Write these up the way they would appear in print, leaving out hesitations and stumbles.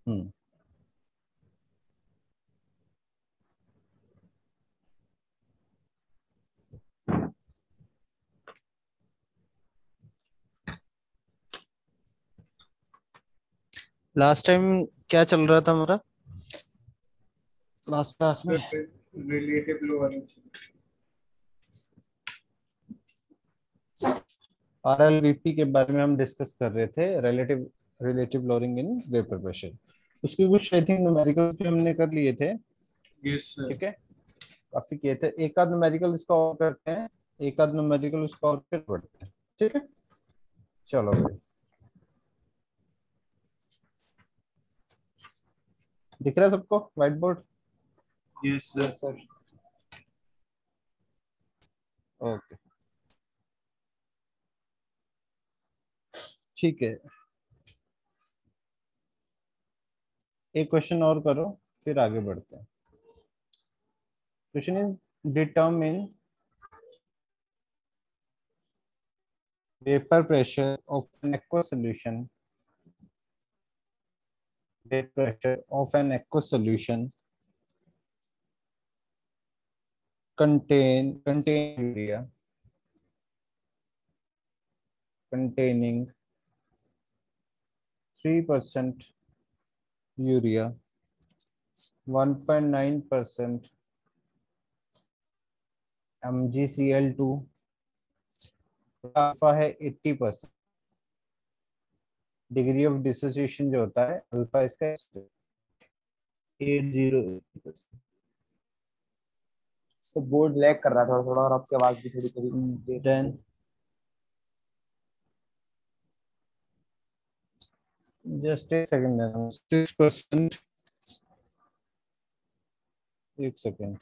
हम्म। Last time क्या चल रहा था हमारा लास्ट क्लास में? Relative lowering. आरएलवीपी के बारे में हम डिस्कस कर रहे थे, relative relative lowering in vapour pressure. उसके कुछ आई थिंक न्यूमेरिकल्स भी हमने कर लिए थे। Yes sir. ठीक है, काफी किए थे। एक आध न्यूमेरिकल इसका और करते हैं, एक आध न्यूमेरिकल उसका और फिर बढ़ते हैं। ठीक है, चलो भाई। दिख रहा है सबको white board? Yes sir. Yes sir. Okay, ठीक है। एक क्वेश्चन और करो, फिर आगे बढ़ते हैं। Question is determine vapor pressure of an aqueous solution. Vapor pressure of an aqueous solution contain urea containing 3% urea, 1.9% MgCl2, alpha है 80%। डिग्री ऑफ डिसोसिएशन जो होता है अल्फा इसका 80%। सर बोर्ड लैग कर रहा है थोड़ा थोड़ा, और आपकी आवाज भी थोड़ी कभी देर से देन थी। जस्ट एक सेकंड, 6%। एक सेकंड।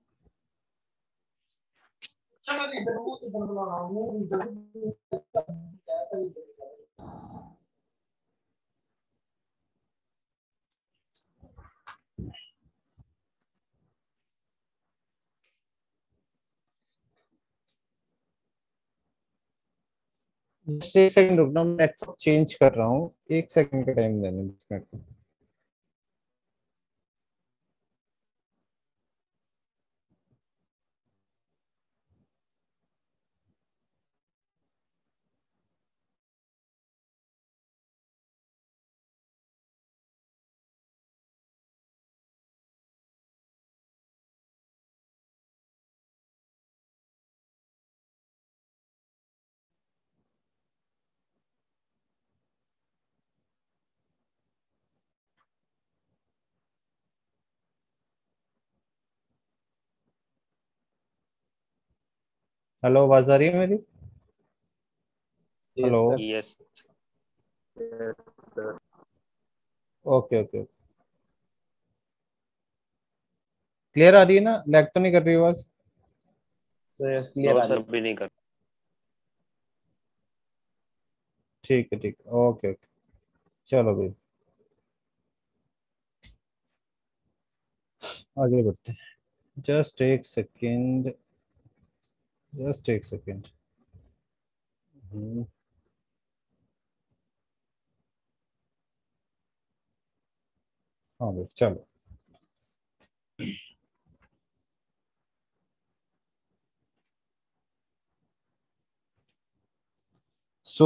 जस्ट एक सेकंड रुकना, मैं नेटवर्क चेंज कर रहा हूँ। एक सेकंड का टाइम देना इसमें। हेलो, आवाज आ रही है मेरी? Yes hello. Sir. Yes. Okay okay, clear आ रही है ना? लैग तो नहीं कर रही आवाज? सर यस, क्लियर नो आ रही सर, है। भी नहीं कर। ठीक है ठीक है, ओके ओके, चलो भाई आगे बढ़ते हैं। जस्ट एक सेकेंड, जस्ट एक सेकेंड। हाँ भाई चलो। So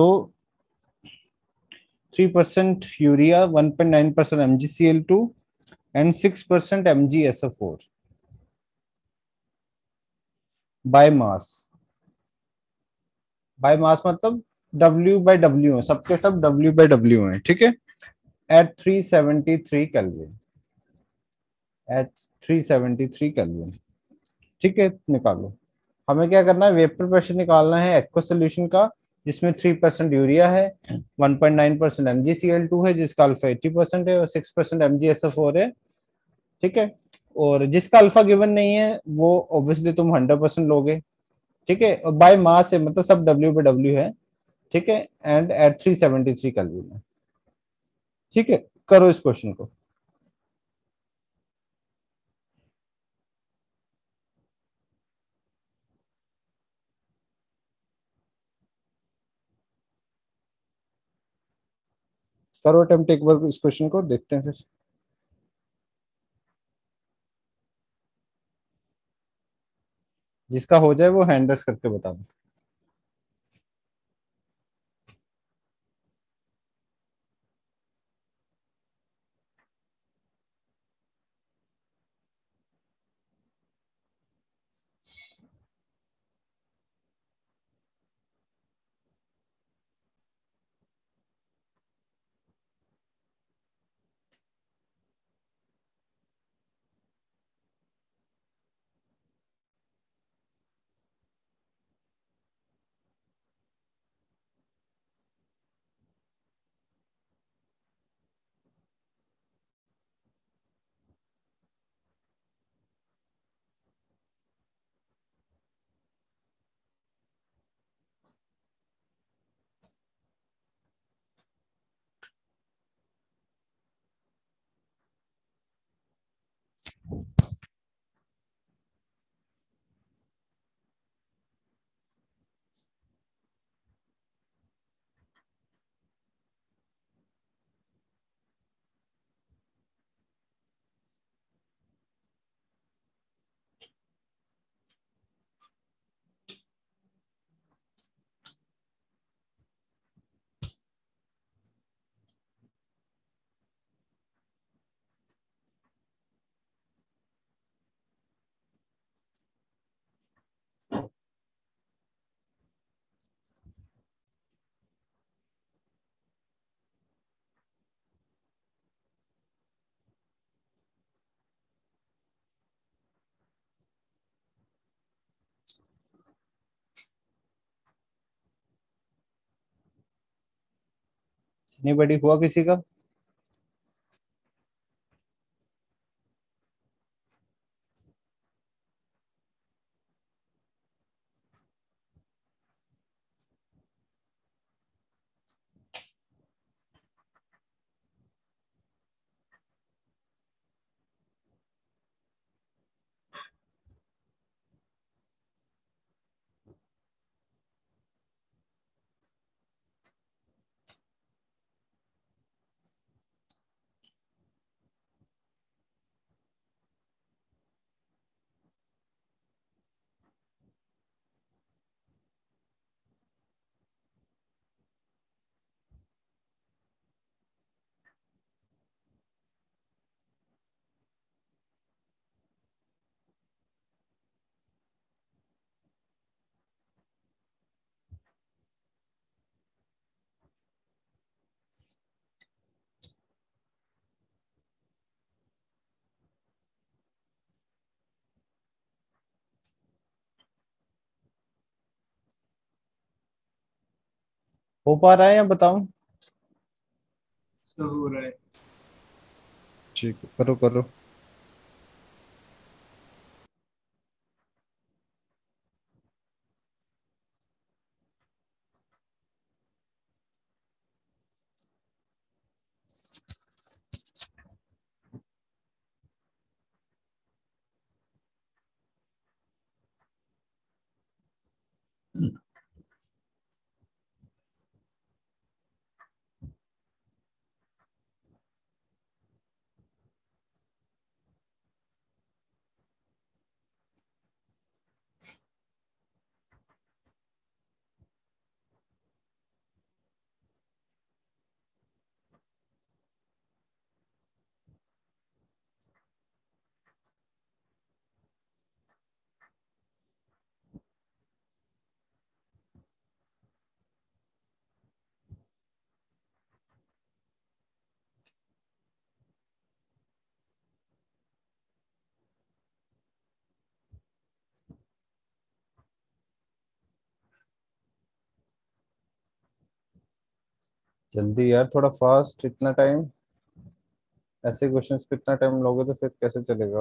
3% urea, 1.9% MgCl2 and 6% MgSO4 by mass. By mass मतलब W/W है, सबके सब W/W है। ठीक है, एट 373 केल्विन, एट 373 केल्विन। ठीक है, निकालो। हमें क्या करना है, वेपर प्रेशर निकालना है एक्वा सोल्यूशन का, जिसमें 3% यूरिया है, 1.9% MgCl2 है जिसका अल्फा 80% है, और 6% MgSO4 है। ठीक है, और जिसका अल्फा गिवन नहीं है वो ऑब्वियसली तुम 100% लोगे। ठीक है, और बाय मास है मतलब सब W/W है। ठीक है, एंड एट 373 केल्विन है। ठीक है, करो इस क्वेश्चन को। करो अटेम्प्ट एक बार इस क्वेश्चन को, देखते हैं फिर। जिसका हो जाए वो हैंड रेस करके बता दो। एनीबॉडी हुआ किसी का? हो पा रहा है या बताऊं? तो हो रहा है। ठीक है, करो करो। जल्दी यार, थोड़ा फास्ट। इतना टाइम, ऐसे क्वेश्चंस पे इतना टाइम लोगे तो फिर कैसे चलेगा?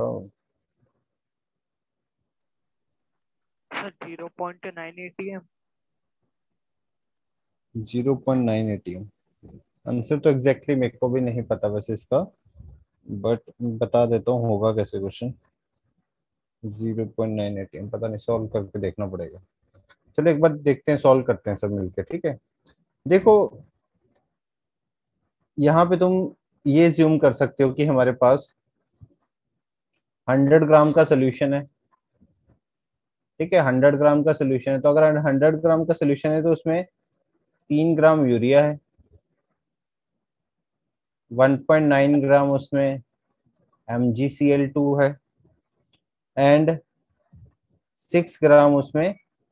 Sir 0.9 ATM। 0.9 ATM। आंसर तो एग्जैक्टली मेरे को भी नहीं पता वैसे इसका, बट बता देता हूँ होगा कैसे क्वेश्चन। 0.9 ATM पता नहीं, सॉल्व करके देखना पड़ेगा। चलो एक बार देखते हैं, सॉल्व करते हैं सब मिलके, ठीक है। देखो, यहाँ पे तुम ये ज्यूम कर सकते हो कि हमारे पास 100 ग्राम का सोल्यूशन है, ठीक है। 100 ग्राम का सोल्यूशन है, तो अगर 100 ग्राम का सोल्यूशन है तो उसमें 3 ग्राम यूरिया है, 1.9 ग्राम उसमें MgCl2 है, एंड 6 ग्राम उसमें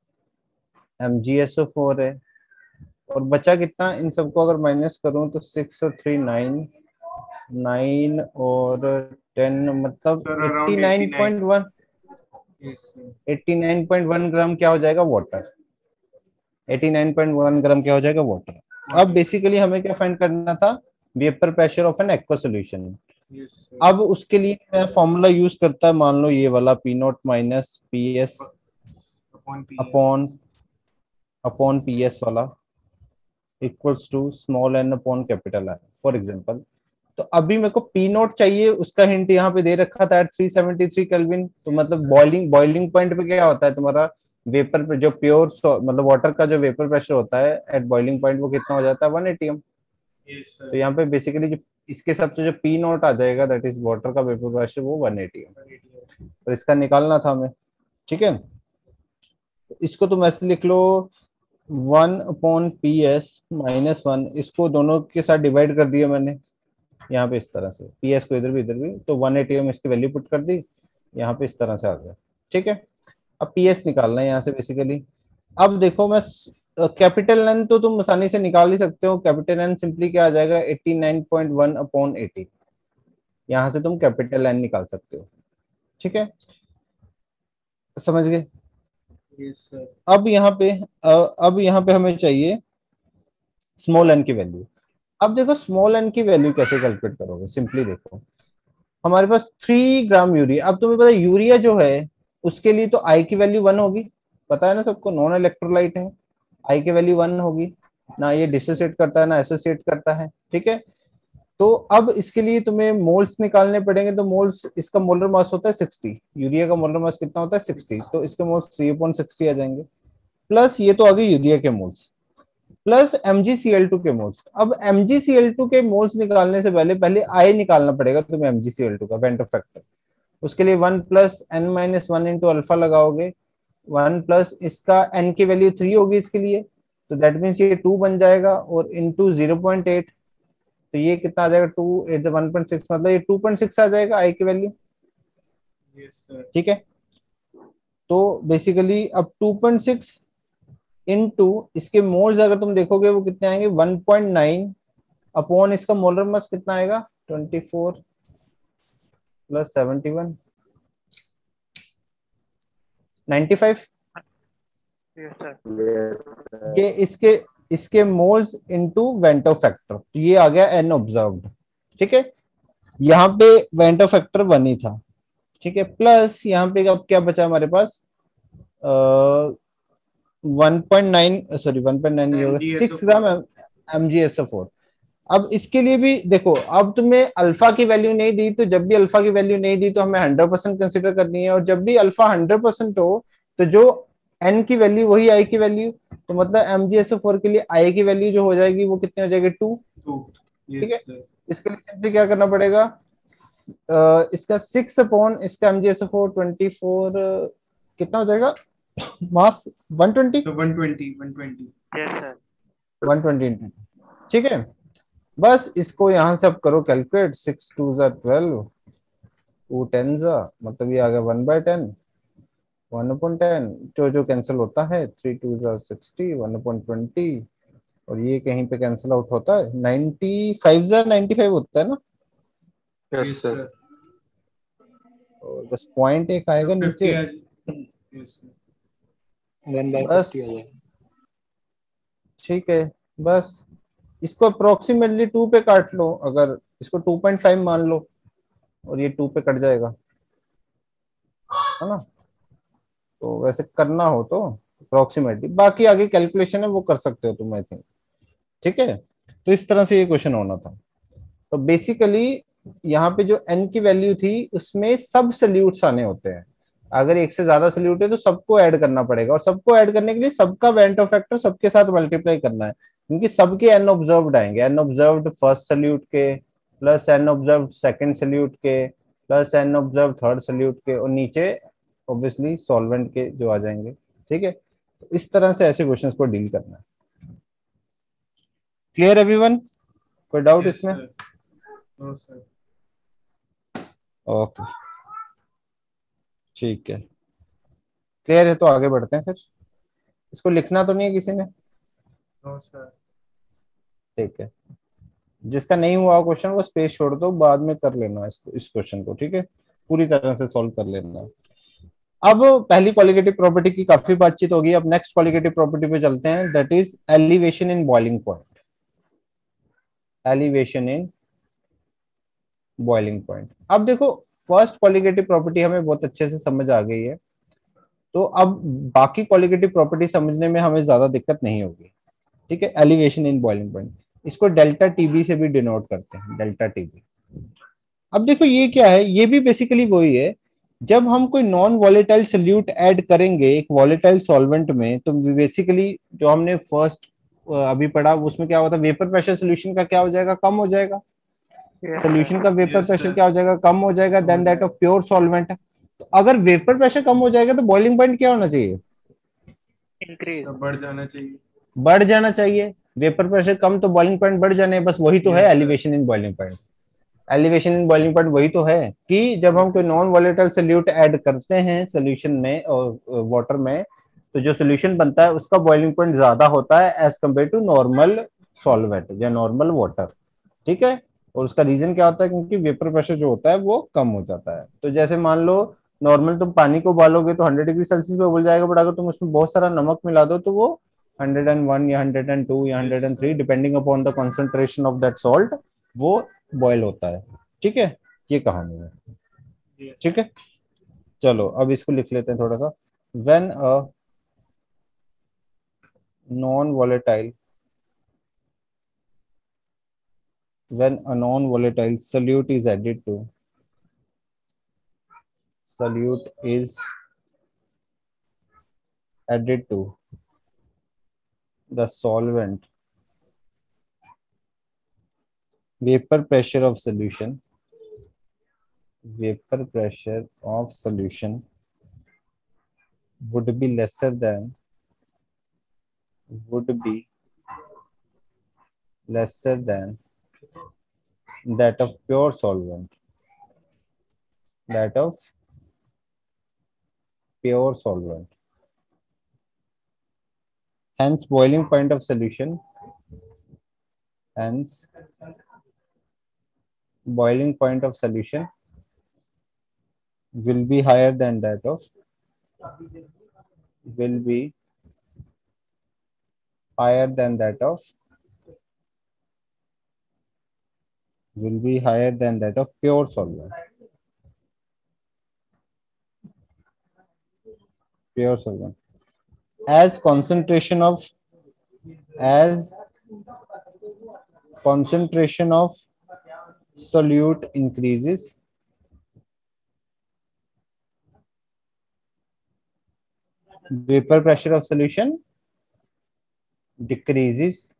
MgSO4 है। और बचा कितना, इन सबको अगर माइनस करूं तो 6 और 3 9, 9 और 10 मतलब Sir, around 89. 89.1, Yes, sir. 89.1 ग्राम क्या हो जाएगा, वाटर। 89.1 ग्राम क्या हो जाएगा, वाटर। अब बेसिकली हमें क्या फाइंड करना था, vapour pressure of an aqua solution. Yes, sir. अब उसके लिए मैं फॉर्मूला यूज करता है, मान लो ये वाला P0 minus PS Upon PS. Upon PS वाला equals to small n upon capital I, for example. तो अभी मेरे को P0 चाहिए, उसका हिंट यहाँ पे दे रखा था एट 373 केल्विन। तो मतलब बॉइलिंग पॉइंट पे क्या होता है तुम्हारा, वेपर पे जो प्योर मतलब वाटर का जो वेपर प्रेशर होता है एट बॉइलिंग पॉइंट, वो कितना हो जाता है, 1 atm। Yes, sir. तो यहाँ पे बेसिकली जो इसके हिसाब से जो P0 आ जाएगा, दैट इज वाटर का वेपर प्रेशर, वो 1 atm। तो इसका निकालना था हमें, ठीक है। इसको तुम ऐसे लिख लो 1/PS-1, इसको दोनों के साथ डिवाइड कर दिया मैंने यहाँ पे इस तरह से, PS को इधर भी तो 1 atm इसकी वैल्यू पुट कर दी, यहाँ पे इस तरह से आ गया, ठीक है। अब PS निकालना है यहाँ से बेसिकली। अब देखो मैं कैपिटल N तो तुम आसानी से निकाल ही सकते हो, कैपिटल N सिंपली क्या आ जाएगा, 89.1/80। यहाँ से तुम कैपिटल N निकाल सकते हो, ठीक है, समझ गए। Yes, sir. अब यहाँ पे हमें चाहिए स्मॉल n की वैल्यू। अब देखो स्मॉल n की वैल्यू कैसे कैलकुलेट करोगे, सिंपली देखो हमारे पास 3 ग्राम यूरिया। अब तुम्हें पता है यूरिया जो है उसके लिए तो I की वैल्यू 1 होगी, पता है ना सबको, नॉन इलेक्ट्रोलाइट है, I की वैल्यू 1 होगी, ना ये डिसोसिएट करता है ना एसोसिएट करता है, ठीक है। तो अब इसके लिए तुम्हें मोल्स निकालने पड़ेंगे, तो मोल्स, इसका मोलर मास होता है 60, यूरिया का मोलर मास कितना होता है 60, तो इसके मोल्स 3/60 आ जाएंगे, प्लस ये तो आ गए यूरिया के मोल्स, प्लस MgCl2 के मोल्स। अब MgCl2 के मोल्स निकालने से पहले पहले I निकालना पड़ेगा तुम्हें, MgCl2 का वेंटो फैक्टर। उसके लिए 1 + n-1 इंटू अल्फा लगाओगे, 1 प्लस इसका n की वैल्यू 3 होगी इसके लिए, तो दैट मीन्स ये 2 बन जाएगा, और इंटू 0.8, तो ये कितना आ जाएगा, 2 8 1.6, मतलब ये 2.6 आ जाएगा I की वैल्यू, Yes, sir. ठीक है। तो बेसिकली अब 2.6 इनटू इसके मोल्स अगर तुम देखोगे वो कितने आएंगे, 1.9 अपॉन इसका मोलर मास कितना आएगा, 24 + 71 95। Yes, sir. ये इसके मोल्स इनटू वेंटो फैक्टर, तो ये आ गया n ऑब्जर्व्ड, ठीक है। यहाँ पे वेंटो फैक्टर 1 ही था, ठीक है, प्लस यहाँ पे अब क्या बचा हमारे पास, 1.9 सॉरी 1.9 ये होगा 6 ग्राम MgSO4। अब इसके लिए भी देखो, अब तुम्हें अल्फा की वैल्यू नहीं दी, तो जब भी अल्फा की वैल्यू नहीं दी तो हमें 100% कंसिडर करनी है, और जब भी अल्फा 100% हो तो जो n की वैल्यू वही I की वैल्यू, तो मतलब MgSO4 के लिए I की वैल्यू जो हो जाएगी वो कितनी हो जाएगी, 2, 2. ठीक है। Yes, sir. इसके लिए सिंपली क्या करना पड़ेगा, इसका 6 अपॉन इसका MgSO4 24 कितना हो जाएगा मास, 120, So 120, 120. Yes, sir. 120, ठीक है। बस इसको यहाँ से अब करो कैलकुलेट, 6 2 12, 2 10 मतलब ये आ गया 1/10, 1/10, जो कैंसिल होता है, 3 2 60, 1/20, और ये कहीं पे कैंसिल आउट होता है, 95 होता है ना, Yes, sir. और बस पॉइंट एक आएगा So 50 नीचे, Yes, sir. 1/50 बस आ जाएगा। ठीक है। बस इसको अप्रोक्सीमेटली 2 पे काट लो, अगर इसको 2.5 मान लो, और ये 2 पे कट जाएगा, है ना। तो वैसे करना हो तो अप्रोक्सीमेटली, बाकी आगे कैलकुलेशन है वो कर सकते हो तुम, आई थिंक, ठीक है। तो इस तरह से ये क्वेश्चन होना था। तो बेसिकली यहाँ पे जो n की वैल्यू थी उसमें सब सल्यूट्स आने होते हैं, अगर एक से ज्यादा सल्यूट है तो सबको ऐड करना पड़ेगा, और सबको ऐड करने के लिए सबका वेंटो फैक्टर सबके साथ मल्टीप्लाई करना है। क्योंकि सबके एन ऑब्जर्व्ड आएंगे, एन ऑब्जर्व्ड फर्स्ट सल्यूट के plus n observed second solute के plus n observed third solute के, और नीचे ऑब्वियसली सॉल्वेंट के जो आ जाएंगे। ठीक है, तो इस तरह से ऐसे क्वेश्चंस को डील करना है। Clear everyone? कोई डाउट Yes, इसमें? sir. No, sir. ओके, ठीक है, क्लियर है तो आगे बढ़ते हैं फिर। इसको लिखना तो नहीं है किसी ने? No, sir. ठीक है, जिसका नहीं हुआ क्वेश्चन वो स्पेस छोड़ दो, बाद में कर लेना इस क्वेश्चन को। ठीक है, पूरी तरह से सॉल्व कर लेना। अब पहली क्वालिटेटिव प्रॉपर्टी की काफी बातचीत होगी, अब नेक्स्ट क्वालिटेटिव प्रॉपर्टी पे चलते हैं, that is elevation in boiling point. Elevation in boiling point. अब देखो, फर्स्ट क्वालिटेटिव प्रॉपर्टी हमें बहुत अच्छे से समझ आ गई है, तो अब बाकी क्वालिटेटिव प्रॉपर्टी समझने में हमें ज्यादा दिक्कत नहीं होगी। ठीक है, एलिवेशन इन बॉइलिंग पॉइंट, इसको डेल्टा टीबी से भी डिनोट करते हैं, डेल्टा टीबी। अब देखो ये क्या है, ये भी बेसिकली वही है, जब हम कोई नॉन वॉलेटाइल सोल्यूट ऐड करेंगे एक वॉलेटाइल सॉल्वेंट में, तो बेसिकली जो हमने फर्स्ट अभी पढ़ा उसमें क्या होता है, वेपर प्रेशर सोल्यूशन का क्या हो जाएगा, कम हो जाएगा। Yes, solution sir. का वेपर Yes, प्रेशर sir. क्या हो जाएगा, कम हो जाएगा than that of pure solvent. तो अगर वेपर प्रेशर कम हो जाएगा तो बॉइलिंग पॉइंट क्या होना चाहिए, Increase. तो बढ़ जाना चाहिए। बढ़ जाना चाहिए। वेपर प्रेशर कम तो बॉइलिंग पॉइंट बढ़ जाने, बस वही तो है Yes, sir. Elevation in boiling point. Elevation in boiling point वही तो है कि जब हम कोई Okay, non volatile solute add करते हैं सोल्यूशन में और वाटर में, तो जो सोल्यूशन बनता है उसका बॉइलिंग पॉइंट ज्यादा होता है as compare to normal solvent या नॉर्मल वाटर। ठीक है, और उसका रीजन क्या होता है, क्योंकि वेपर प्रेशर जो होता है वो कम हो जाता है। तो जैसे मान लो नॉर्मल तुम पानी को उबालोगे तो 100 डिग्री सेल्सियस पे उबल जाएगा, बट अगर तुम उसमें बहुत सारा नमक मिला दो तो वो 101 या 102 या Yes, 103 sir. Depending upon the concentration of that salt वो बॉयल होता है। ठीक है, ये कहानी है। Yes. ठीक है, चलो अब इसको लिख लेते हैं थोड़ा सा। When a non volatile when a non-volatile solute is added to solute is added to the solvent, vapor pressure of solution, vapor pressure of solution would be lesser than, would be lesser than that of pure solvent, that of pure solvent. Hence boiling point of solution, hence boiling point of solution will be higher than that of, will be higher than that of, will be higher than that of pure solvent. Pure solvent. As concentration of, as concentration of solute increases, vapor pressure of solution decreases,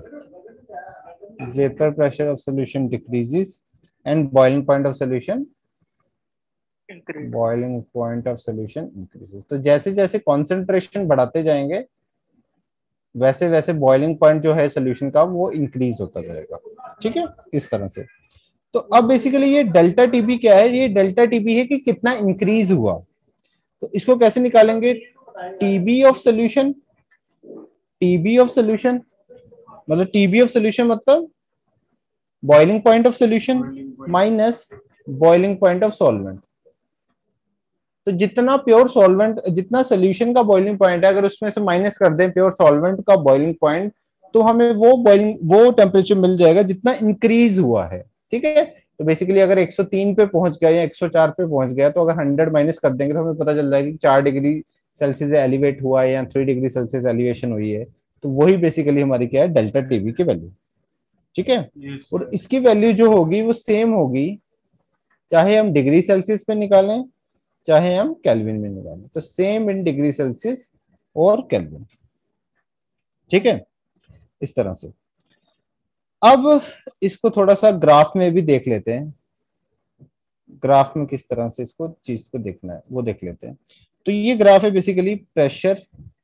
vapor pressure of solution decreases, and boiling point of solution, Increase. boiling point of solution increases. तो जैसे जैसे concentration बढ़ाते जाएंगे वैसे वैसे boiling point जो है solution का वो इंक्रीज होता जाएगा। ठीक है, इस तरह से। तो अब बेसिकली ये डेल्टा टीबी क्या है, ये डेल्टा टीबी है कि कितना इंक्रीज हुआ। तो इसको कैसे निकालेंगे, TB of solution, TB of solution मतलब टीबी ऑफ सोल्यूशन मतलब boiling point of solution Boiling point. Minus boiling point of solvent. तो जितना प्योर सॉल्वेंट, जितना सोल्यूशन का बॉइलिंग पॉइंट है, अगर उसमें से माइनस कर दें प्योर सॉल्वेंट का बॉइलिंग पॉइंट, तो हमें वो बॉइलिंग वो टेम्परेचर मिल जाएगा जितना इंक्रीज हुआ है। ठीक है, तो बेसिकली अगर 103 पे पहुंच गया या 104 पे पहुंच गया, तो अगर 100 माइनस कर देंगे तो हमें पता चल जाएगा कि 4 डिग्री सेल्सियस एलिवेट हुआ है या 3 डिग्री सेल्सियस एलिवेशन हुई है। तो वही बेसिकली हमारी क्या है, डेल्टा टीबी की वैल्यू। ठीक है, Yes, और sir. इसकी वैल्यू जो होगी वो सेम होगी, चाहे हम डिग्री सेल्सियस पे निकालें चाहे हम केल्विन में निकालें, तो सेम इन डिग्री सेल्सियस और केल्विन। ठीक है, इस तरह से। अब इसको थोड़ा सा ग्राफ में भी देख लेते हैं, ग्राफ में किस तरह से इसको चीज को देखना है वो देख लेते हैं। तो ये ग्राफ है basically pressure,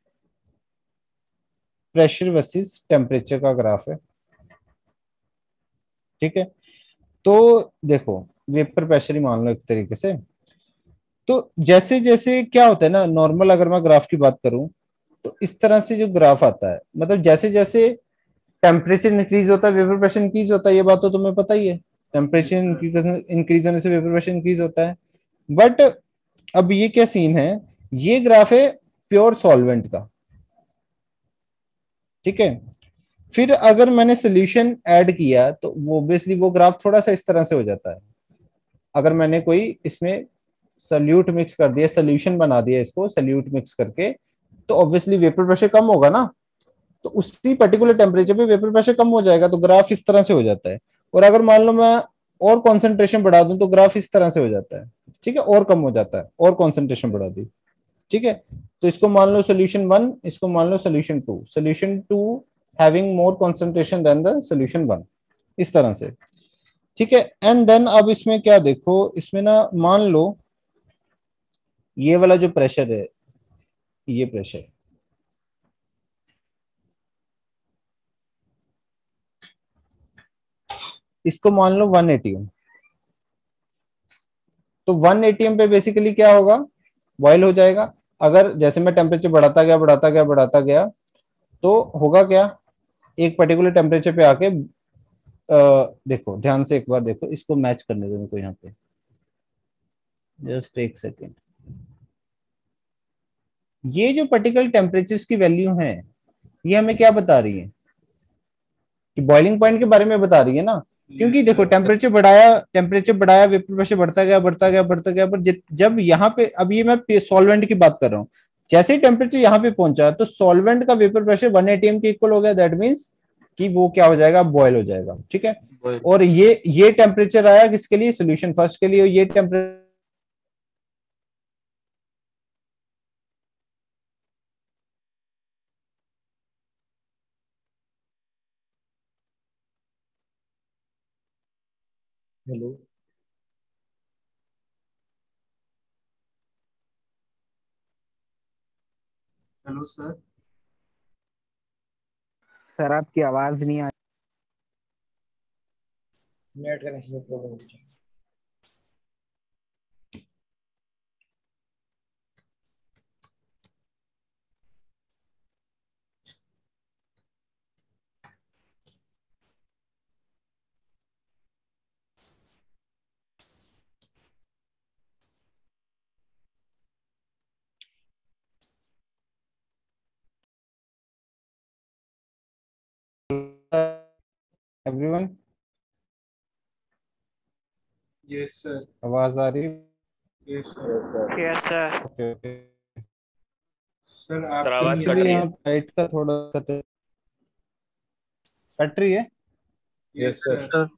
pressure versus temperature का ग्राफ है, ठीक है। तो देखो वेपर प्रेशर ही मान लो एक तरीके से। तो जैसे जैसे क्या होता है ना, नॉर्मल अगर मैं ग्राफ की बात करूं तो इस तरह से जो ग्राफ आता है, मतलब जैसे जैसे टेम्परेचर इंक्रीज होता है वेपर प्रेशर इंक्रीज होता है, ये बात तो तुम्हें पता ही है। Temperature Yes, sir. इंक्रीज होने से वेपर प्रेशर इंक्रीज होता है। बट अब ये क्या सीन है, ये ग्राफ है प्योर सॉल्वेंट का, ठीक है। फिर अगर मैंने सोल्यूशन ऐड किया तो वो ऑब्वियसली वो ग्राफ थोड़ा सा इस तरह से हो जाता है। अगर मैंने कोई इसमें सल्यूट मिक्स कर दिया, सोल्यूशन बना दिया इसको सल्यूट मिक्स करके, तो ऑब्वियसली वेपर प्रेशर कम होगा ना, तो उसी पर्टिकुलर टेम्परेचर पे वेपर प्रेशर कम हो जाएगा, तो ग्राफ इस तरह से हो जाता है। और अगर मान लो मैं और कॉन्सेंट्रेशन बढ़ा दूं तो ग्राफ इस तरह से हो जाता है, ठीक है, और कम हो जाता है, और कॉन्सेंट्रेशन बढ़ा दी, ठीक है। तो इसको मान लो सोल्यूशन 1, इसको मान लो solution 2, solution 2 having more concentration than the solution 1, इस तरह से, ठीक है। एंड देन अब इसमें क्या देखो, इसमें ना मान लो ये वाला जो प्रेशर है, ये प्रेशर, इसको मान लो 1 एटीएम। तो 1 एटीएम पे बेसिकली क्या होगा, बॉयल हो जाएगा। अगर जैसे मैं टेम्परेचर बढ़ाता गया बढ़ाता गया बढ़ाता गया, तो होगा क्या, एक पर्टिकुलर टेम्परेचर पे आके देखो ध्यान से एक बार देखो, इसको मैच करने दो मेरे को यहाँ पे, जस्ट एक सेकेंड। ये जो पर्टिकुलर टेम्परेचर की वैल्यू है, ये हमें क्या बता रही है, कि बॉइलिंग पॉइंट के बारे में बता रही है ना। क्योंकि Yes, देखो sir. टेम्परेचर बढ़ाया वेपर प्रेशर बढ़ता गया बढ़ता गया बढ़ता गया, पर जब यहाँ पे, अब ये मैं सॉल्वेंट की बात कर रहा हूँ, जैसे ही टेम्परेचर यहाँ पे पहुंचा तो सॉल्वेंट का वेपर प्रेशर 1 एटीएम के इक्वल हो गया, दैट मीन्स कि वो क्या हो जाएगा, बॉयल हो जाएगा, ठीक है। और ये टेम्परेचर आया किसके लिए, सोल्यूशन फर्स्ट के लिए, और ये temperature hello. Hello, sir. Sir आपकी आवाज नहीं आ नेट कनेक्शन में प्रॉब्लम है। Everyone, Yes, sir. आवाज आ रही है? Yes, sir. Yes sir. Okay okay. Sir, sir आपकी आवाज कट एक्चुअली रही है। यहाँ लाइट का थोड़ा कट रही है। Yes, yes sir. sir. Sir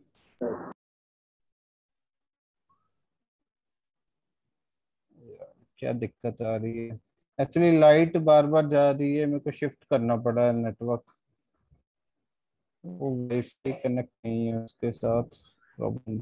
क्या दिक्कत आ रही है, एक्चुअली लाइट बार बार जा रही है, मेरे को शिफ्ट करना पड़ा है नेटवर्क, वो वाईफाई कनेक्ट नहीं है उसके साथ, प्रॉब्लम।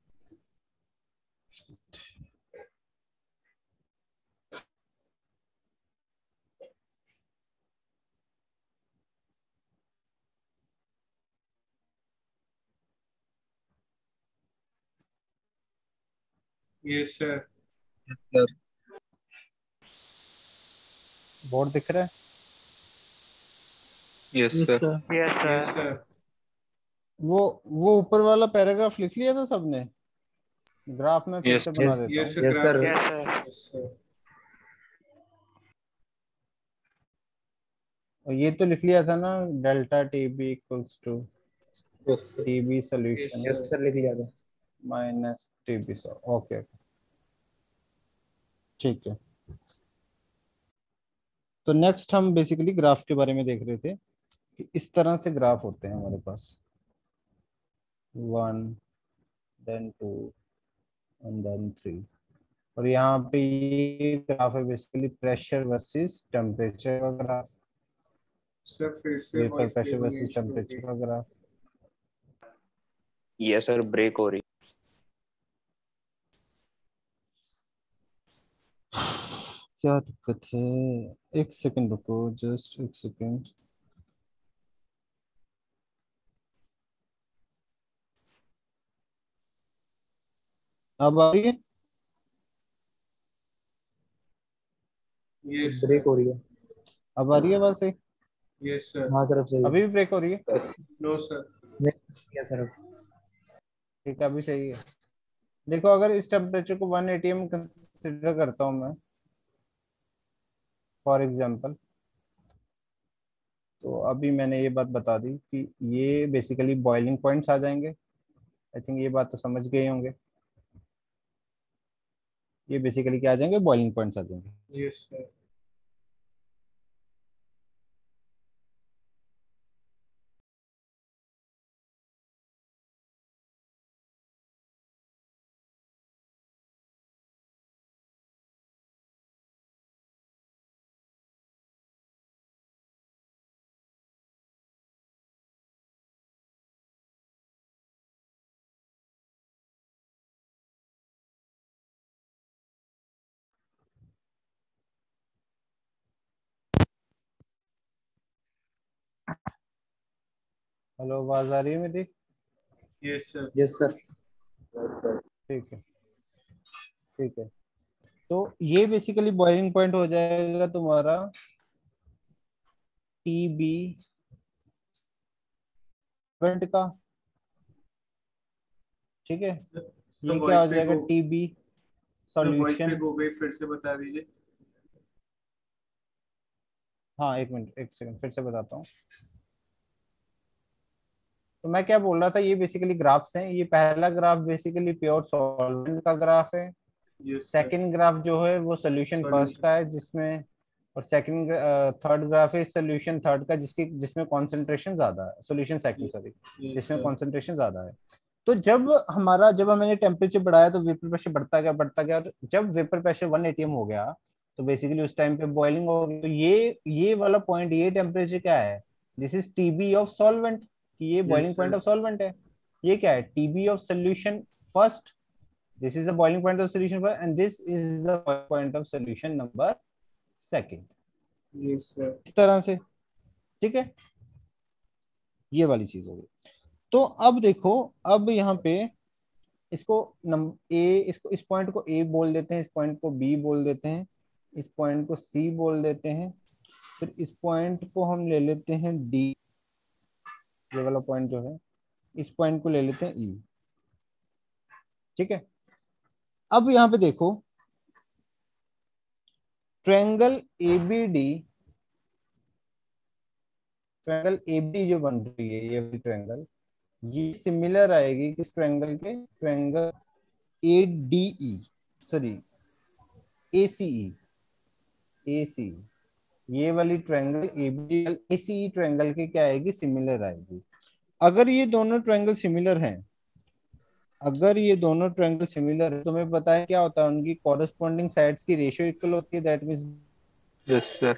Yes, sir. बोर्ड दिख रहा है? Yes sir. Yes Yes, sir. sir. वो ऊपर वाला पैराग्राफ लिख लिया था सबने, ग्राफ में फिर यस से बना यस देता Yes, हूँ। sir. Yes sir. Graph. Yes sir. Yes, sir. और ये तो लिख लिया था ना, delta TB equals to yes sir. TB Yes, solution yes sir. Sir लिख लिया था। माइनस टीबी सो, ओके ठीक है। तो नेक्स्ट हम बेसिकली ग्राफ के बारे में देख रहे थे, कि इस तरह से ग्राफ होते हैं हमारे पास, 1 देन 2 एंड देन 3। और यहाँ पे ये ग्राफ है बेसिकली प्रेशर वर्सेस टेम्परेचर का ग्राफ, सर फिर से वेपर वॉइस प्रेशर ब्रेक होने वर्सेस शुरू हो टेम्परेचर गई। का ग्राफ। ये सर ब्रेक हो रही। क्या दिक्कत है? एक सेकंड रुको, जस्ट एक सेकंड। अब आ रही है? Yes break sir. हो रही है। अब आ रही है बात सही? Yes sir. हाँ सर अब सही है। अभी भी ब्रेक हो रही है? No sir. नहीं सर अब। ठीक है, अभी सही है। देखो, अगर इस टेम्परेचर को 1 atm कंसिडर करता हूँ मैं, फॉर एग्जांपल, तो अभी मैंने ये बात बता दी कि ये बेसिकली बॉइलिंग पॉइंट्स आ जाएंगे। आई थिंक ये बात तो समझ गए होंगे। ये बेसिकली क्या आ जाएंगे? बॉइलिंग पॉइंट्स आ जाएंगे। Yes sir. हेलो, आवाज आ रही है मेरी? Yes sir. Yes sir. ठीक है, ठीक है। तो ये बेसिकली बॉइलिंग पॉइंट हो जाएगा तुम्हारा टी बी पॉइंट का। ठीक है, सर ये क्या वॉइस हो ब्रेक जाएगा? हो। T B sir voice solution. Break हो गई, फिर से बता दीजिए। हाँ, एक मिनट, एक सेकंड, फिर से बताता हूँ। तो मैं क्या बोल रहा था, ये बेसिकली ग्राफ्स हैं। ये पहला ग्राफ बेसिकली प्योर सॉल्वेंट का ग्राफ है। Yes sir. सेकंड ग्राफ जो है वो सोल्यूशन फर्स्ट सॉल्यूशन। का है, जिसमें, और सेकंड थर्ड ग्राफ है सोल्यूशन थर्ड का, जिसमें कॉन्सेंट्रेशन ज्यादा है। सोल्यूशन सेकंड, सॉरी, यस जिसमें सर। कॉन्सेंट्रेशन ज्यादा है। तो जब हमने टेम्परेचर बढ़ाया तो वेपर प्रेशर बढ़ता गया, बढ़ता गया, और जब वेपर प्रेशर 1 atm हो गया, तो बेसिकली उस टाइम पे बॉइलिंग हो गई। तो ये वाला पॉइंट, ये टेम्परेचर क्या है? This is TB of solvent, कि ये yes boiling point sir. Of solvent है। ये क्या है? TB of solution first. This is the boiling point of solution first, and this is the point of solution number second. Yes sir. इस तरह से, ठीक है, ये वाली चीज होगी। तो अब देखो, अब यहाँ पे इसको इसको, इस पॉइंट को ए बोल देते हैं, इस पॉइंट को बी बोल देते हैं, इस पॉइंट को सी बोल देते हैं, फिर इस पॉइंट को हम ले लेते हैं डी। ये वाला पॉइंट जो है, इस पॉइंट को ले लेते हैं ई। ठीक है, अब यहाँ पे देखो, ट्रायंगल एबीडी, ट्रायंगल एबी जो बन रही है, ये वाली ट्रायंगल, ये सिमिलर आएगी किस ट्रायंगल के? Triangle A D E, sorry, A C E, A C, ये वाली triangle ABD A C E triangle के क्या आएगी? सिमिलर आएगी। अगर ये दोनों ट्रायंगल सिमिलर हैं, अगर ये दोनों ट्रायंगल सिमिलर है, तुम्हें पता है क्या होता है? उनकी कॉरेस्पॉन्डिंग साइड्स की रेशियो इक्वल होती है। That means, yes sir.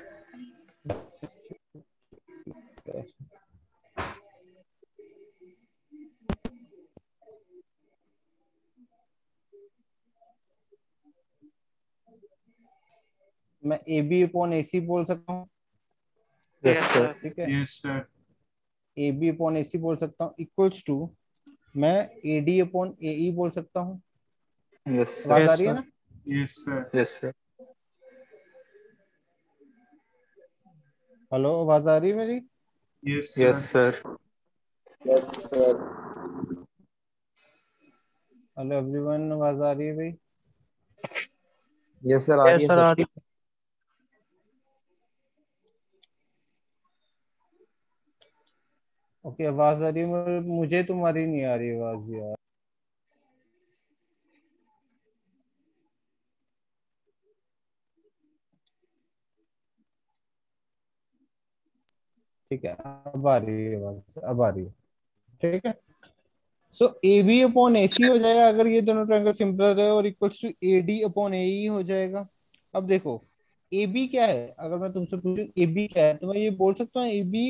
मैं A B upon A C बोल सकता हूँ। Yes Yes, sir. sir. ठीक है, yes sir. A B upon A C बोल सकता हूँ, इक्वल्स टू मैं ए डी अपॉन ए ई बोल सकता हूँ। Yes sir. आवाज आ यस रही है सर। ना? Yes sir. Yes sir. Hello, आवाज आ रही है मेरी? Yes yes sir. Sir. Hello everyone, आवाज आ रही है भाई? यस सर आ रही है सर आ सर। रही। ओके, आवाज आ रही है, मुझे तुम्हारी नहीं आ रही आवाज यार। ठीक है, अब आ रही है आवाज, अब आ रही है। ठीक है, सो ए बी अपॉन ए सी हो जाएगा अगर ये दोनों ट्रायंगल सिमिलर है, और equals to A D upon A E हो जाएगा। अब देखो, ए बी क्या है, अगर मैं तुमसे पूछूं ए बी क्या है, तो मैं ये बोल सकता हूँ A B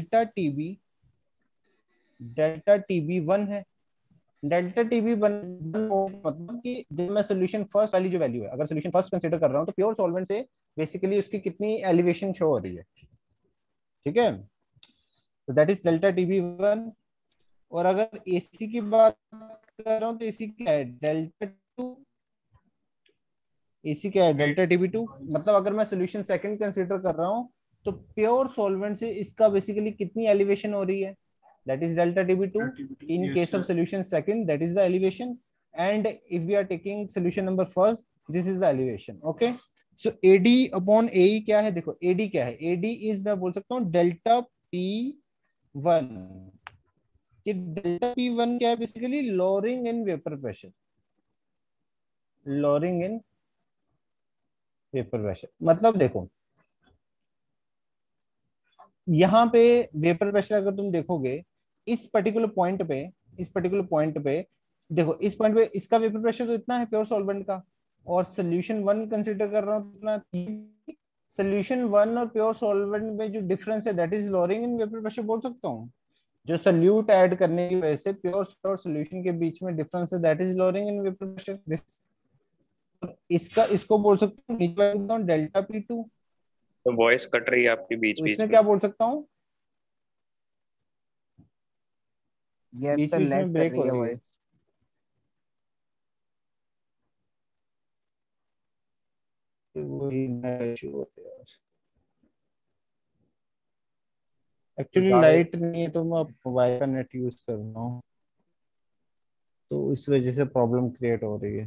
delta TB one है। डेल्टा टीबी वन मतलब कि जब मैं सोल्यूशन फर्स्ट वाली जो वैल्यू है, अगर सोल्यूशन फर्स्ट कंसीडर कर रहा हूँ तो प्योर सॉल्वेंट से बेसिकली उसकी कितनी एलिवेशन शो हो रही है, ठीक है, तो that is delta TB one. और अगर एसी की बात कर रहा हूँ तो एसी क्या है, डेल्टा टू। एसी क्या है, डेल्टा टीबी टू। मतलब अगर मैं सोल्यूशन सेकंड कंसीडर कर रहा हूँ तो प्योर सॉल्वेंट से इसका बेसिकली कितनी एलिवेशन हो रही है, that is delta TB2. In Yes, case sir. of solution second, that is the elevation. And if we are taking solution number first, this is the elevation. Okay. So AD upon AE क्या है, देखो AD क्या है, AD is मैं बोल सकता हूँ delta P1। कि डेल्टा P1 क्या है, basically lowering in vapor pressure। lowering in vapor pressure मतलब देखो यहाँ पे वेपर प्रेशर अगर तुम देखोगे इस पर्टिकुलर पॉइंट पे, इस पर्टिकुलर पॉइंट पे देखो, इस पॉइंट पे इसका वेपर प्रेशर तो इतना है प्योर सॉल्वेंट का, और सोल्यूशन वन कंसीडर कर रहा हूँ इतना। सोल्यूशन वन और प्योर सॉल्वेंट में जो डिफरेंस है that is lowering in vapour pressure बोल सकता हूँ। जो सोल्यूट ऐड करने की वजह से प्योर और सोल्यूशन के बीच में डिफरेंस है that is lowering in vapour pressure. इसका इसको बोल सकता हूँ डेल्टा P2। तो वॉइस कट रही है आपकी बीच तो बीच इसमें में। क्या बोल सकता हूँ, यस बीच सर, बीच लैग में कर ब्रेक रही हो है रही है। वॉइस। वही इशू होता है। तो एक्चुअली ज्यादा लाइट नहीं है तो मैं मोबाइल का नेट यूज कर रहा हूँ, तो इस वजह से प्रॉब्लम क्रिएट हो रही है।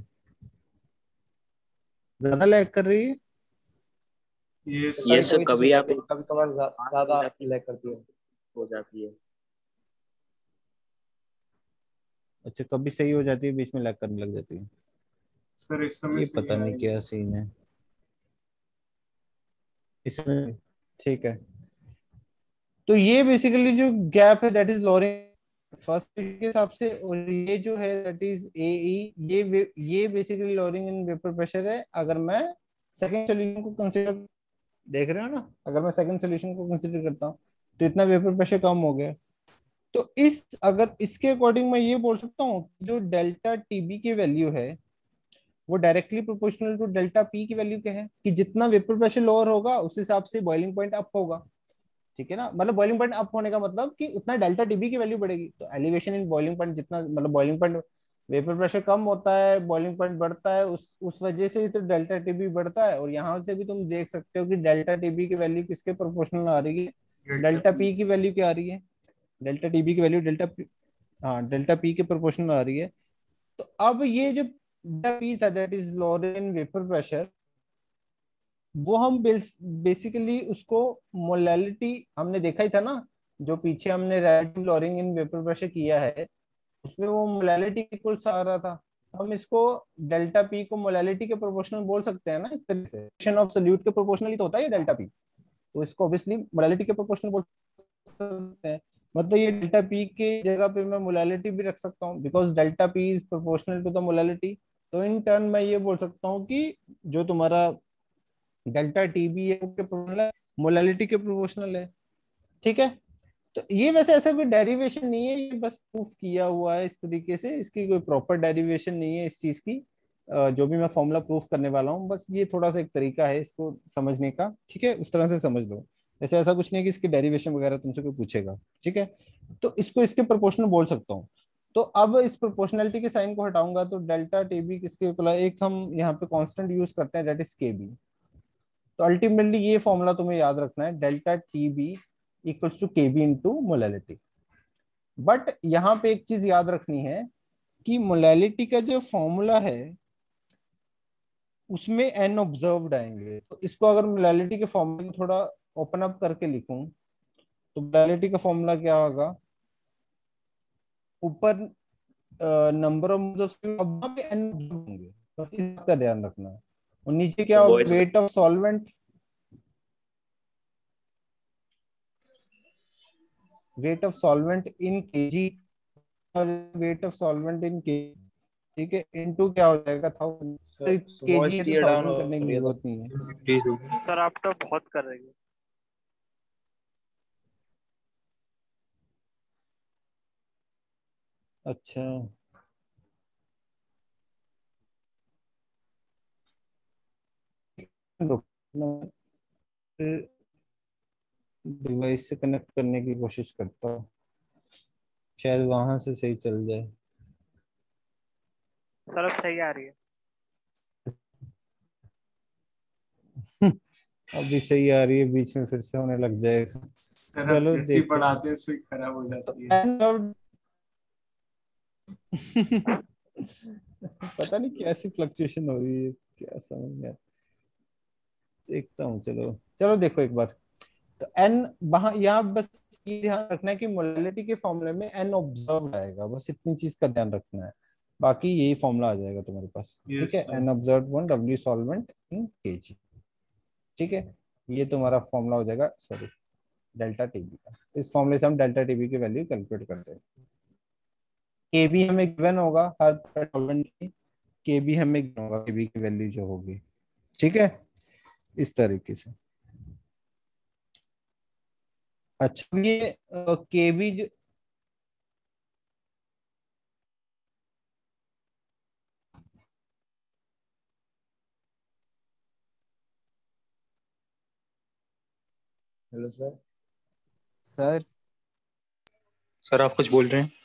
ज्यादा लैग कर रही है। Yes, कभी ये sir. सर कभी तो सही कभी आप जाती है, कभी कभार ज्यादा लैग करती है। हो जाती है। अच्छा, कभी सही हो जाती है, बीच में लैग करने लग जाती है। Sir, इस समय ये सही पता आ नहीं रही है। क्या सीन है इसमें। ठीक है, तो ये बेसिकली जो गैप है दैट इज लोअरिंग फर्स्ट के हिसाब से, और ये जो है दैट इज ए ई, ये basically lowering in vapour pressure है। अगर मैं सेकंड सोल्यूशन को कंसीडर, देख रहे हो ना, अगर मैं सेकंड सोल्यूशन को कंसीडर करता हूँ तो इतना वेपर प्रेशर कम हो गया। तो इस अगर इसके अकॉर्डिंग मैं ये बोल सकता हूँ जो डेल्टा टीबी की वैल्यू है वो directly proportional to delta P की वैल्यू क्या है, कि जितना वेपर प्रेशर लोअर होगा उस हिसाब से बॉइलिंग पॉइंट अप होगा। ठीक है ना, मतलब बॉइलिंग पॉइंट अप होने का मतलब कि उतना डेल्टा टीबी की वैल्यू बढ़ेगी। तो एलिवेशन इन बॉइलिंग पॉइंट जितना, मतलब बॉइलिंग पॉइंट, वेपर प्रेशर कम होता है बॉइलिंग पॉइंट बढ़ता है, उस वजह से तो डेल्टा टीबी बढ़ता है। और यहाँ से भी तुम देख सकते हो कि डेल्टा टीबी की वैल्यू किसके प्रोपोर्शनल आ रही है, Delta डेल्टा P. पी की वैल्यू क्या आ रही है, डेल्टा टीबी की वैल्यू डेल्टा पी, हाँ डेल्टा पी के प्रोपोर्शनल आ रही है। तो अब ये जो डेल्टा पी था that is lower vapour pressure, वो हम बेसिकली उसको मोलैलिटी, हमने देखा ही था ना, जो पीछे हमने relative lowering in vapour pressure किया है उसमें वो मोलैलिटी इक्वल्स आ रहा था। हम इसको डेल्टा पी को मोलैलिटी के प्रोपोर्शनल बोल सकते हैं ना, एक तरीके से ऑफ सोल्यूट के प्रोपोर्शनल ही तो होता है ये डेल्टा पी, तो इसको ऑब्वियसली मोलैलिटी के प्रोपोर्शनल बोल सकते हैं। मतलब ये डेल्टा पी के जगह पे मैं मोलैलिटी भी रख सकता हूँ because delta P is proportional to the molality. तो इन टर्न मैं ये बोल सकता हूँ कि जो तुम्हारा डेल्टा टीबी है वो प्रोपोर्शनल है, मोलैलिटी के प्रोपोर्शनल है। ठीक है, तो ये वैसे ऐसा कोई डेरिवेशन नहीं है, ये बस प्रूफ किया हुआ है इस तरीके से, इसकी कोई प्रॉपर डेरिवेशन नहीं है इस चीज की। जो भी मैं फॉर्मूला प्रूफ करने वाला हूँ बस ये थोड़ा सा एक तरीका है इसको समझने का, ठीक है, उस तरह से समझ लो। ऐसे ऐसा कुछ नहीं है कि इसकी डेरिवेशन वगैरह तुमसे कोई पूछेगा। ठीक है, तो इसको इसके प्रोपोर्शनल बोल सकता हूँ। तो अब इस प्रोपोर्शनलिटी के साइन को हटाऊंगा तो डेल्टा टीबी किसके इक्वल है, एक हम यहाँ पे कांस्टेंट यूज करते हैं दैट इज केबी। तो अल्टीमेटली ये फॉर्मूला तुम्हें याद रखना है, delta TB equals to KB into molality. But यहाँ पे एक चीज याद रखनी है कि मोलैलिटी का जो फॉर्मूला है उसमें एन ऑब्जर्व्ड आएंगे। तो इसको अगर मोलैलिटी के फॉर्मूले को थोड़ा ओपन अप करके लिखूं तो मोलैलिटी का फॉर्मूला क्या होगा, ऊपर नंबर ऑफ एन होंगे, बस इस बात का ध्यान रखना है। और नीचे क्या होगा, वॉइस weight of solvent, weight of solvent in KG, weight of solvent in KG. ठीक है, इनटू क्या हो जाएगा 1000, केजी वॉइस है तो क्लियर डाउन 1000 हो करने की रही है जरूरत नहीं है। प्लीज सर आप तो बहुत कर रहे हो। अच्छा डिवाइस से कनेक्ट करने की कोशिश करता हूँ, शायद वहां से सही चल जाए। सर अब सही आ रही है। अभी सही आ रही है, बीच में फिर से होने लग जाएगा। सर आप चलो जैसे ही देखते पढ़ाते हैं सुई खराब हो जाती है। हैं। पता नहीं कैसी फ्लक्चुएशन हो रही है, क्या समझ में देखता हूँ। चलो चलो देखो एक बार। तो एन वहां यहाँ बस ये ध्यान रखना है कि मोलैलिटी के फॉर्मूले में एन ऑब्जर्व आएगा, बस इतनी चीज का ध्यान रखना है, बाकी यही फॉर्मूला आ जाएगा तुम्हारे पास। ठीक यस है, sir. N observe one W solvent in KG. ठीक है, ये तुम्हारा फॉर्मूला हो जाएगा, सॉरी डेल्टा टीबी का। इस फॉर्मूले से हम डेल्टा टीबी की वैल्यू कैलकुलेट करते हैं। के बी हमें गिवन होगा हर सॉल्वेंट की, के बी हमें गिवन होगा, के बी की वैल्यू जो होगी। ठीक है, इस तरीके से। अच्छा ये K B hello sir. Sir sir आप कुछ बोल रहे हैं?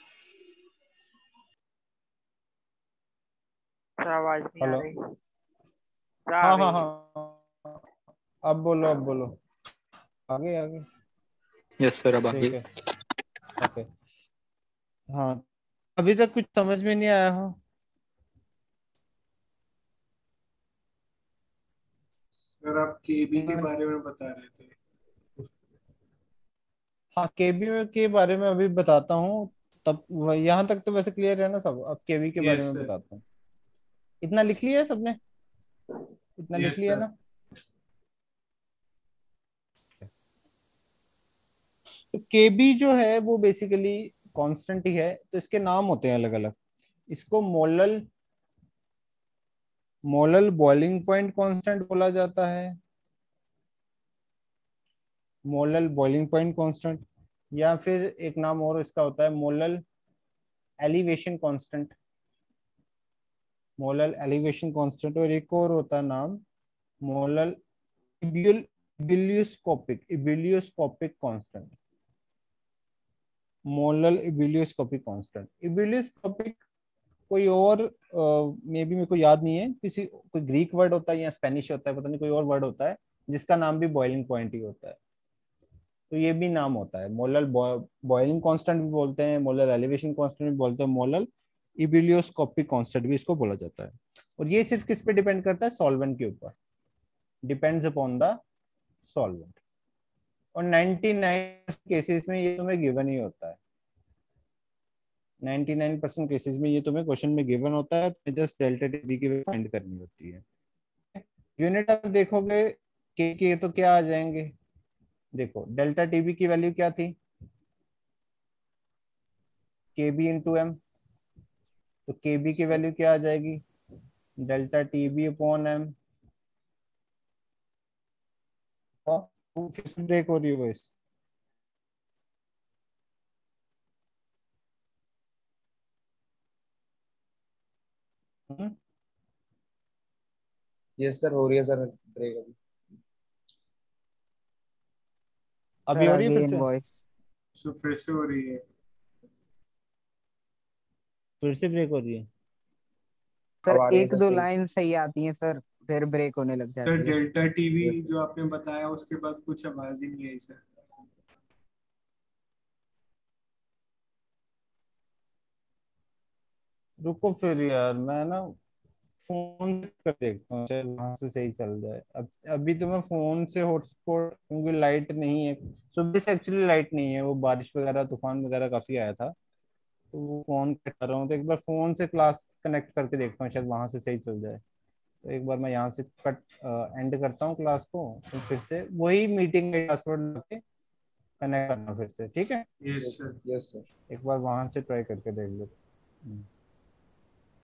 सर आवाज नहीं आ हेलो, रही। सर आ हाँ हाँ रही है। हाँ, अब बोलो अब बोलो, आगे आगे। यस सर, अब ठीक आगे। है, ओके। हाँ, अभी तक कुछ समझ में नहीं आया हो? सर आप केबी के बारे में बता रहे थे। हाँ, केबी के बारे में अभी बताता हूँ। तब यहाँ तक तो वैसे क्लियर है ना सब, अब केबी के बारे यस में सर। बताता हूँ। इतना लिख लिया है सबने? इतना लिख यस लिया सर। ना? तो केबी जो है वो बेसिकली कांस्टेंट ही है, तो इसके नाम होते हैं अलग अलग। इसको molal molal boiling point constant बोला जाता है, मोलल बॉइलिंग पॉइंट कांस्टेंट। या फिर एक नाम और इसका होता है molal elevation constant, molal elevation constant. और एक और होता है नाम molal ebullioscopic constant, molal ebullioscopic constant. Ebullioscopic कोई और मे बी मेरे को याद नहीं है, किसी कोई ग्रीक वर्ड होता है या स्पेनिश होता है, पता नहीं कोई और वर्ड होता है जिसका नाम भी बॉइलिंग पॉइंट ही होता है। तो ये भी नाम होता है, मोलल बॉइलिंग कांस्टेंट भी बोलते हैं, मोलल एलिवेशन कांस्टेंट भी बोलते हैं, मोलल इबिलियोस्कोपिक कांस्टेंट भी इसको बोला जाता है। और ये सिर्फ किस पे डिपेंड करता है? सॉल्वेंट के ऊपर, डिपेंड्स अपॉन द सॉल्वेंट। और 99 केसेस में ये तुम्हें गिवन ही होता है, 99% केसेस में ये तुम्हें क्वेश्चन में गिवन होता है, जस्ट डेल्टा टीबी की फाइंड करनी होती है। यूनिट अब देखोगे के तो क्या आ जाएंगे? देखो डेल्टा टीबी की वैल्यू क्या थी? के बी इंटू एम। तो के बी की वैल्यू क्या आ जाएगी? Delta TB upon M. और फिर से ब्रेक हो रही है वॉइस। यस सर, हो रही है सर ब्रेक अभी। अभी सर हो रही है फिर अगेन से? वॉइस। सो फिर से हो रही है। फिर से ब्रेक हो रही है? सर अब आ रही है एक सर दो सही। लाइन सही आती है सर, फिर ब्रेक होने लग सर जाती है। Delta TV yes sir. जो आपने बताया उसके बाद कुछ आवाज ही नहीं आई सर। रुको फिर यार, मैं ना फोन कर देखता हूँ, शायद वहां से सही चल जाए। अब अभी तो मैं फोन से हॉटस्पॉट, क्योंकि लाइट नहीं है सुबह से, एक्चुअली लाइट नहीं है, वो बारिश वगैरह तूफान वगैरह काफी आया था, तो वो फोन कर रहा हूँ। तो एक बार फोन से क्लास कनेक्ट करके देखता हूँ, शायद वहां से सही चल जाए। तो एक बार मैं यहाँ से कट एंड करता हूँ क्लास को, तो फिर से वही मीटिंग में पासवर्ड लगे कनेक्ट करना फिर से, ठीक है? Yes yes sir. Yes sir. एक बार वहां से ट्राई करके देख लो।